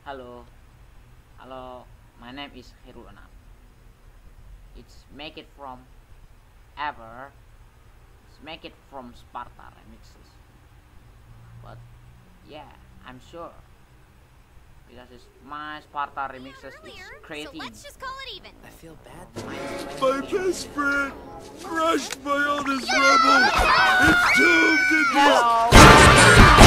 Hello, my name is Hiruna. It's make it from ever. It's make it from Sparta remixes. But yeah, I'm sure because it's my Sparta remixes is creating. So let's just call it even. I feel bad. My best friend crushed my oldest rebel. Entombed in this.